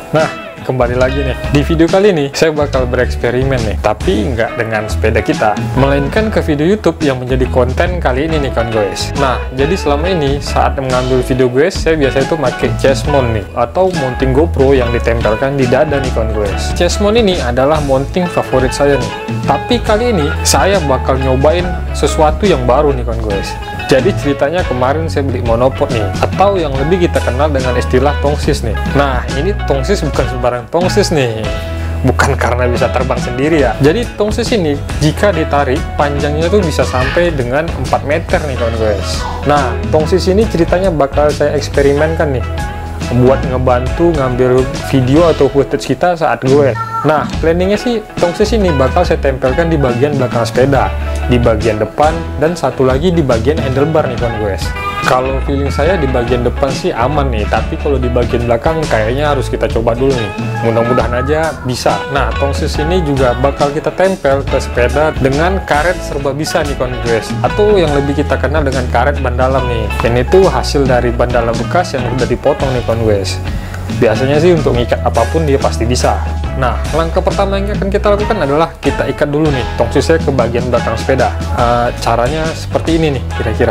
Nah, kembali lagi nih. Di video kali ini, saya bakal bereksperimen nih. Tapi nggak dengan sepeda kita, melainkan ke video YouTube yang menjadi konten kali ini nih kawan guys. Nah, jadi selama ini, saat mengambil video guys, saya biasa itu pakai chest mount nih, atau mounting GoPro yang ditempelkan di dada nih kawan guys. Chest mount ini adalah mounting favorit saya nih. Tapi kali ini, saya bakal nyobain sesuatu yang baru nih kawan guys. Jadi ceritanya kemarin saya beli monopod nih, atau yang lebih kita kenal dengan istilah tongsis nih. Nah, ini tongsis bukan sembarang tongsis nih. Bukan karena bisa terbang sendiri ya. Jadi tongsis ini jika ditarik panjangnya tuh bisa sampai dengan 4 meter nih kawan guys. Nah, tongsis ini ceritanya bakal saya eksperimenkan nih, buat ngebantu ngambil video atau footage kita saat gue. Nah, planningnya sih tongsis ini bakal saya tempelkan di bagian belakang sepeda, di bagian depan, dan satu lagi di bagian handlebar nih kawan guys. Kalau feeling saya di bagian depan sih aman nih, tapi kalau di bagian belakang kayaknya harus kita coba dulu nih. Mudah-mudahan aja bisa. Nah, tongsis ini juga bakal kita tempel ke sepeda dengan karet serba bisa nih kawan guys, atau yang lebih kita kenal dengan karet ban dalam nih. Dan itu hasil dari ban dalam bekas yang udah dipotong nih kawan guys. Biasanya sih untuk ngikat apapun dia pasti bisa. Nah, langkah pertama yang akan kita lakukan adalah kita ikat dulu nih tongsisnya ke bagian belakang sepeda. Caranya seperti ini nih kira-kira.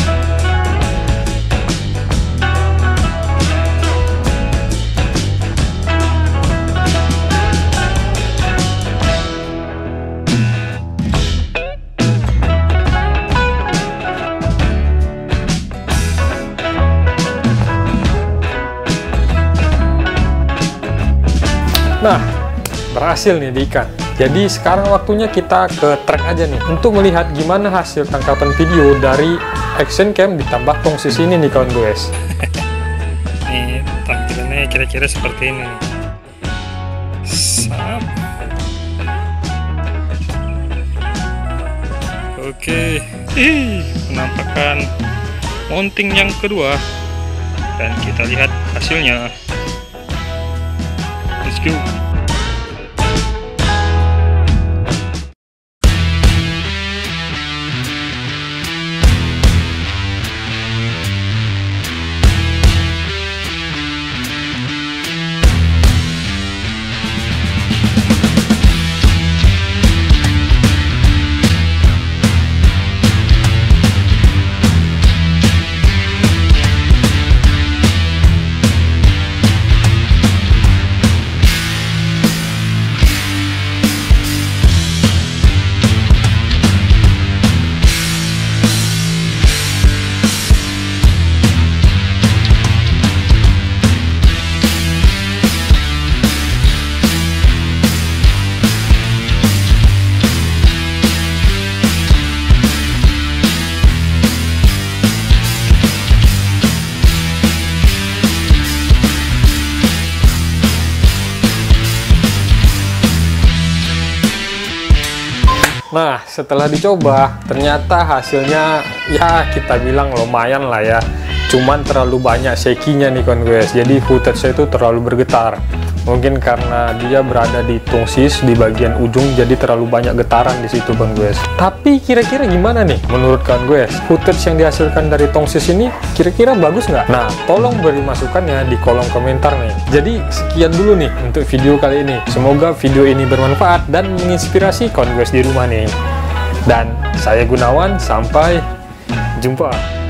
Nah, berhasil nih diikat. Jadi sekarang waktunya kita ke track aja nih, untuk melihat gimana hasil tangkapan video dari action cam ditambah tongsis ini nih kawan guys. Nih tampilannya kira-kira seperti ini. Sap. Oke, penampakan mounting yang kedua, dan kita lihat hasilnya. Let's go. Nah, setelah dicoba, ternyata hasilnya ya kita bilang lumayan lah ya. Cuman terlalu banyak shakinya nih kawan guys. Jadi footage-nya itu terlalu bergetar. Mungkin karena dia berada di tongsis di bagian ujung, jadi terlalu banyak getaran di situ kawan guys. Tapi kira-kira gimana nih menurut kawan guys? Footage yang dihasilkan dari tongsis ini kira-kira bagus nggak? Nah, tolong beri masukannya di kolom komentar nih. Jadi sekian dulu nih untuk video kali ini. Semoga video ini bermanfaat dan menginspirasi kawan guys di rumah nih. Dan saya Gunawan, sampai jumpa.